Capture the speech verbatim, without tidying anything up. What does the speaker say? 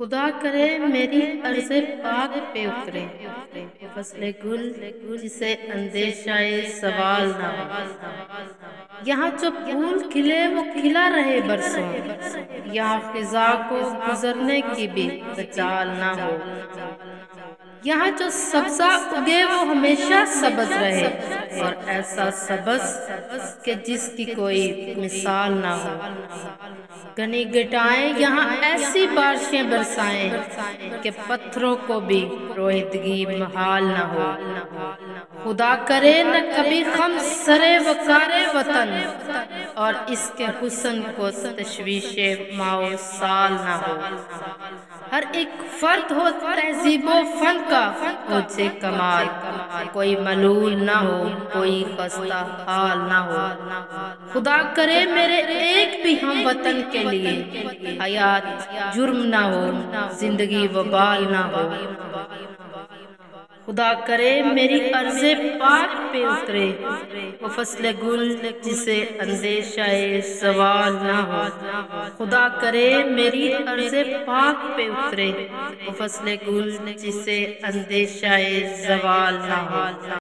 خدا کرے میری عرض پاک پہ اترے فصل گل جسے اندیشہ سوال نہ ہو۔ یہاں جو پھول کھلے وہ کھلا رہے برسوں، یہاں خزاں کو گزرنے کی بھی مجال نہ ہو۔ یہاں جو سبزہ اگے وہ ہمیشہ سبز رہے، اور ایسا سبز کہ جس کی کوئی مثال نہ ہو۔ گھنی گٹائیں یہاں ایسی بارشیں برسائیں کہ پتھروں کو بھی رویدگی محال نہ ہو۔ خدا کرے نہ کبھی خم سرے وقار وطن، اور اس کے حسن کو تشویش ماؤ سال نہ ہو۔ ہر ایک فرد ہو تہذیب و فن کا اوجِ کمال، کوئی ملول نہ ہو، کوئی خستہ حال نہ ہو۔ خدا کرے میرے ایک بھی ہم وطن کے لیے حیات جرم نہ ہو، زندگی وبال نہ ہو۔ خدا کرے میری عرض پاک پہ اترے وہ فصل گل جسے اندیشہ زوال نہ ہو۔ خدا کرے میری عرض پاک پہ اترے وہ فصل گل جسے اندیشہ زوال نہ ہو۔